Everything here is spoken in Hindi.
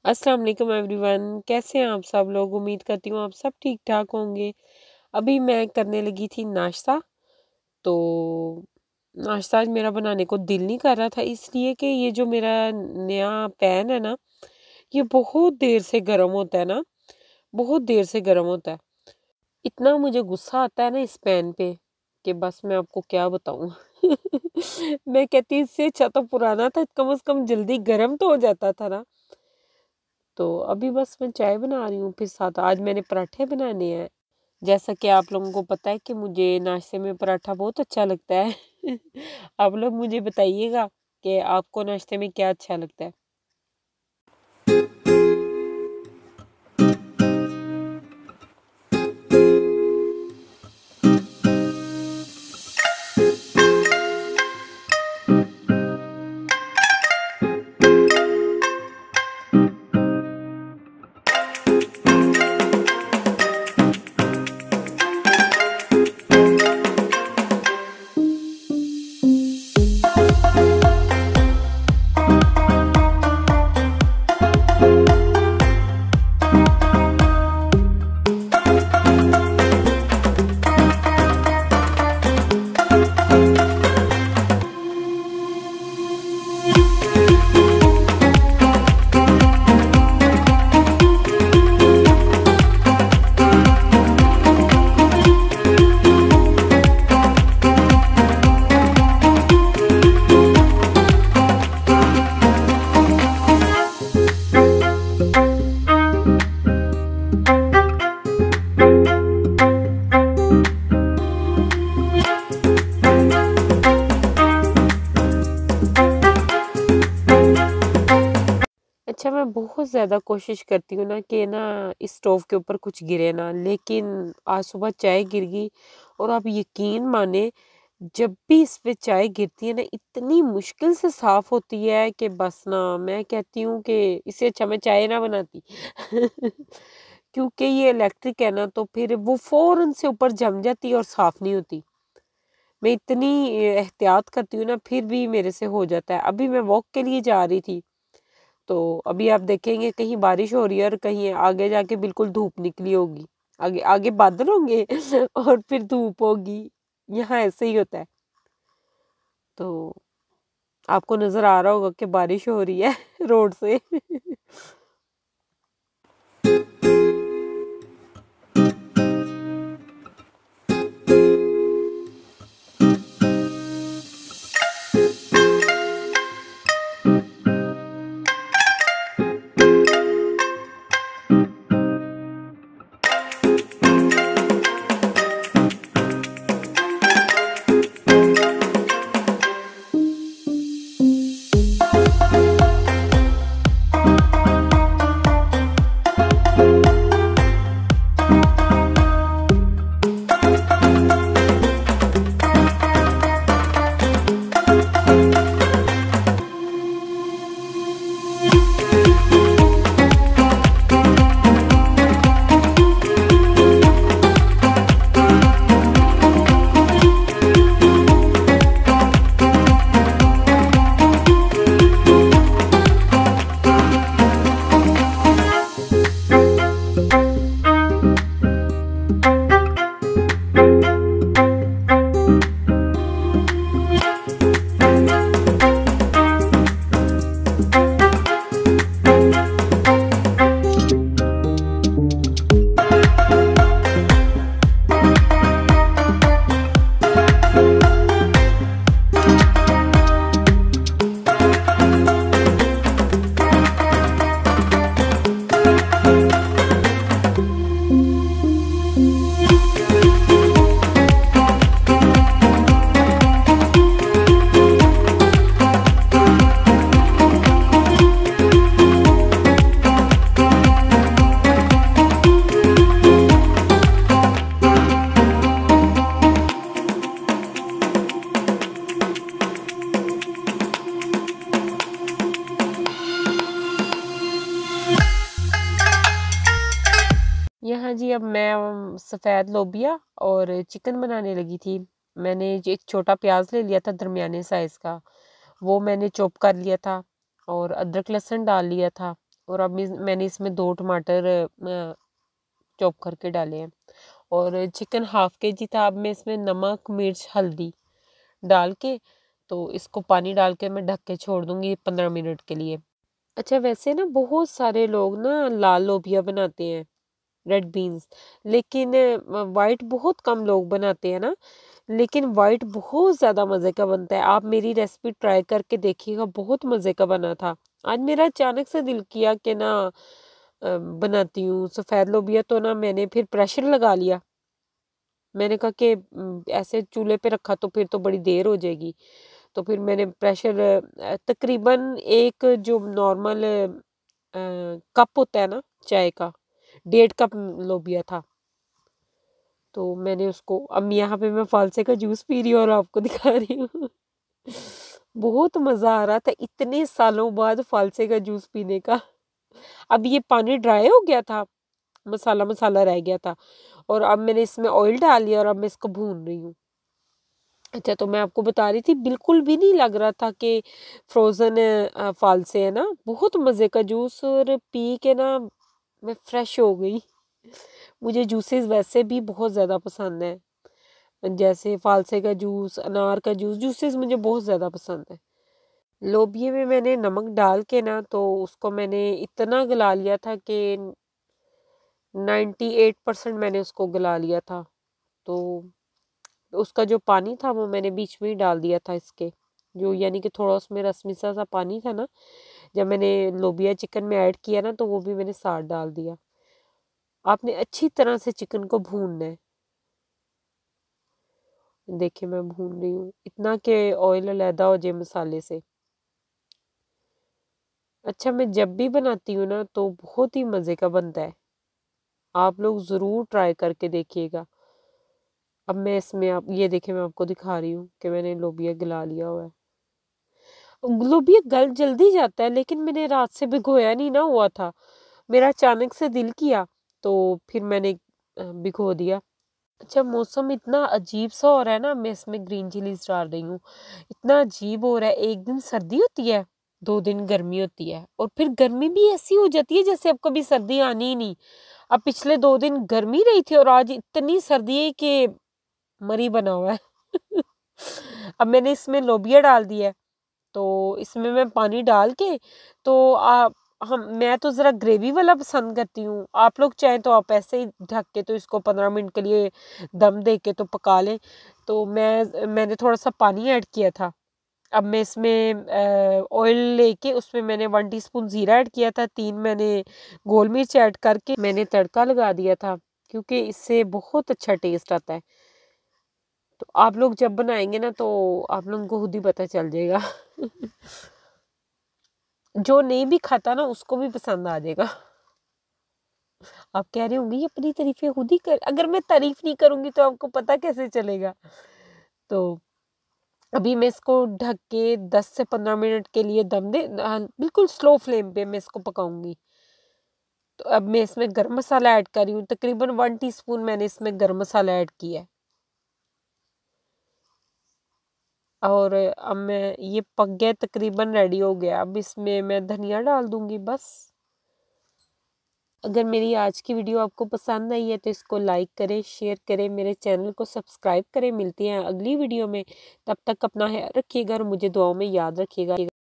अस्सलाम वालेकुम एवरीवन, कैसे हैं आप सब लोग। उम्मीद करती हूँ आप सब ठीक ठाक होंगे। अभी मैं करने लगी थी नाश्ता। तो नाश्ता आज मेरा बनाने को दिल नहीं कर रहा था, इसलिए कि ये जो मेरा नया पैन है ना, ये बहुत देर से गर्म होता है ना, बहुत देर से गर्म होता है। इतना मुझे गुस्सा आता है ना इस पैन पे कि बस मैं आपको क्या बताऊँ। मैं कहती इससे अच्छा तो पुराना था, कम से कम जल्दी गर्म तो हो जाता था ना। तो अभी बस मैं चाय बना रही हूँ, फिर साथ आज मैंने पराठे बनाने हैं। जैसा कि आप लोगों को पता है कि मुझे नाश्ते में पराठा बहुत अच्छा लगता है। आप लोग मुझे बताइएगा कि आपको नाश्ते में क्या अच्छा लगता है। अच्छा, मैं बहुत ज़्यादा कोशिश करती हूँ ना कि ना इस स्टोव के ऊपर कुछ गिरे ना, लेकिन आज सुबह चाय गिर गई। और आप यकीन माने, जब भी इस पे चाय गिरती है ना, इतनी मुश्किल से साफ होती है कि बस ना मैं कहती हूँ कि इससे अच्छा मैं चाय ना बनाती। क्योंकि ये इलेक्ट्रिक है ना, तो फिर वो फौरन से ऊपर जम जाती है और साफ नहीं होती। मैं इतनी एहतियात करती हूँ ना, फिर भी मेरे से हो जाता है। अभी मैं वॉक के लिए जा रही थी, तो अभी आप देखेंगे कहीं बारिश हो रही है और कहीं आगे जाके बिल्कुल धूप निकली होगी। आगे आगे बादल होंगे और फिर धूप होगी। यहाँ ऐसे ही होता है। तो आपको नजर आ रहा होगा कि बारिश हो रही है रोड से। यहाँ जी अब मैं सफ़ेद लोबिया और चिकन बनाने लगी थी। मैंने एक छोटा प्याज ले लिया था दरमियाने साइज़ का, वो मैंने चॉप कर लिया था और अदरक लहसुन डाल लिया था और अब मैंने इसमें 2 टमाटर चॉप करके डाले हैं और चिकन हाफ केजी था। अब मैं इसमें नमक, मिर्च, हल्दी डाल के तो इसको पानी डाल के मैं ढक के छोड़ दूंगी 15 मिनट के लिए। अच्छा, वैसे ना बहुत सारे लोग ना लाल लोबिया बनाते हैं, रेड बीन्स, लेकिन वाइट बहुत कम लोग बनाते हैं ना, लेकिन वाइट बहुत ज़्यादा मज़े का बनता है। आप मेरी रेसिपी ट्राई करके देखिएगा, बहुत मज़े का बना था। आज मेरा अचानक से दिल किया कि ना बनाती हूँ सफ़ेद लोबिया, तो ना मैंने फिर प्रेशर लगा लिया। मैंने कहा कि ऐसे चूल्हे पे रखा तो फिर तो बड़ी देर हो जाएगी, तो फिर मैंने प्रेशर तकरीबन एक जो नॉर्मल कप होता है ना चाय का, 1.5 कप लोबिया था। तो मैंने उसको, अब यहाँ पे मैं फालसे का जूस पी रही हूँ और आपको दिखा रही हूँ। बहुत मज़ा आ रहा था इतने सालों बाद फालसे का जूस पीने का। अब ये पानी ड्राई हो गया था, मसाला मसाला रह गया था, और अब मैंने इसमें ऑयल डाल लिया और अब मैं इसको भून रही हूँ। अच्छा, तो मैं आपको बता रही थी बिल्कुल भी नहीं लग रहा था कि फ्रोज़न फालसे है ना, बहुत मज़े का जूस, और पी के ना मैं फ्रेश हो गई। मुझे जूसेस वैसे भी बहुत ज़्यादा पसंद है, जैसे फालसे का जूस, अनार का जूस, जूसेस मुझे बहुत ज़्यादा पसंद है। लोबिये में मैंने नमक डाल के ना तो उसको मैंने इतना गला लिया था कि 98% मैंने उसको गला लिया था। तो उसका जो पानी था वो मैंने बीच में ही डाल दिया था इसके, जो यानी कि थोड़ा उसमें रसमिसा सा पानी था ना, जब मैंने लोबिया चिकन में ऐड किया ना तो वो भी मैंने साथ डाल दिया। आपने अच्छी तरह से चिकन को भूनना है। देखिए मैं भून रही हूँ इतना कि ऑयल अलहदा हो जाए मसाले से। अच्छा, मैं जब भी बनाती हूँ ना तो बहुत ही मज़े का बनता है, आप लोग ज़रूर ट्राई करके देखिएगा। अब मैं इसमें, आप ये देखिए मैं आपको दिखा रही हूँ कि मैंने लोबिया गला लिया हुआ है। लोबिया गल जल्दी जाता है, लेकिन मैंने रात से भिगोया नहीं ना हुआ था, मेरा अचानक से दिल किया तो फिर मैंने भिगो दिया। अच्छा, मौसम इतना अजीब सा हो रहा है ना, मैं इसमें ग्रीन चिलीज डाल रही हूँ। इतना अजीब हो रहा है, एक दिन सर्दी होती है, 2 दिन गर्मी होती है, और फिर गर्मी भी ऐसी हो जाती है जैसे अब कभी सर्दी आनी ही नहीं। अब पिछले 2 दिन गर्मी रही थी और आज इतनी सर्दी है कि मरी बना हुआ है। अब मैंने इसमें लोबिया डाल दिया है, तो इसमें मैं पानी डाल के, तो आप, हम, मैं तो ज़रा ग्रेवी वाला पसंद करती हूँ, आप लोग चाहें तो आप ऐसे ही ढक के तो इसको 15 मिनट के लिए दम दे के तो पका लें। तो मैंने थोड़ा सा पानी ऐड किया था। अब मैं इसमें ऑयल लेके उसमें मैंने 1 टीस्पून ज़ीरा ऐड किया था, 3 मैंने गोल मिर्च ऐड करके मैंने तड़का लगा दिया था, क्योंकि इससे बहुत अच्छा टेस्ट आता है। तो आप लोग जब बनाएंगे ना तो आप लोगों को खुद ही पता चल जाएगा। जो नहीं भी खाता ना उसको भी पसंद आ जाएगा। आप कह रहे होंगे ये अपनी तारीफें खुद ही कर, अगर मैं तारीफ नहीं करूंगी तो आपको पता कैसे चलेगा। तो अभी मैं इसको ढक के 10 से 15 मिनट के लिए दम दे, बिल्कुल स्लो फ्लेम पे मैं इसको पकाऊंगी। तो अब मैं इसमें गरम मसाला ऐड कर रही हूँ, तकरीबन 1 टीस्पून मैंने इसमें गरम मसाला ऐड किया है। और अब मैं, ये पक गया तकरीबन, रेडी हो गया। अब इसमें मैं धनिया डाल दूंगी बस। अगर मेरी आज की वीडियो आपको पसंद आई है तो इसको लाइक करें, शेयर करें, मेरे चैनल को सब्सक्राइब करें। मिलती हैं अगली वीडियो में, तब तक अपना ख्याल रखिएगा और मुझे दुआओं में याद रखिएगा।